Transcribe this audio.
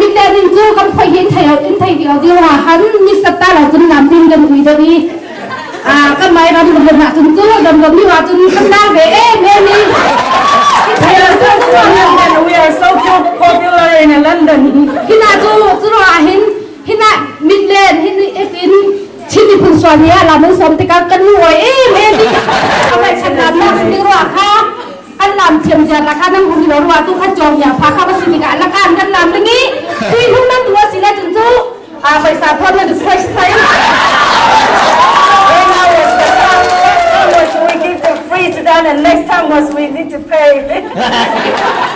มิเลนินจูกันพยินไทยอินไทยเดียวดีว่าหันมิสตาเราจนน้ำดินกันคุยดีก็ไม่รำกันหาจนจูดำนี่ว่าจนกันได้เบ้เม่นี่ We are so popular in London. ฮินาจูว่าฮินามิเลนฮินเอฟินชินิพุนสวานีเราไม่สมติกันรวยเม่นี่ทำไมฉันลำนักสิ่งว่าค่ะอันลำเทียมจัดราคาน้ำหุ่นเราว่าตู้ขจรอย่าพาข้ามาสิมิกาละกันกันลำอย่างนี้คุยหุ้นนั่นตัวสิละจนจูไปสาพรนั่นจะใช้ใช้ We give for free to them, and next time was we need to pay.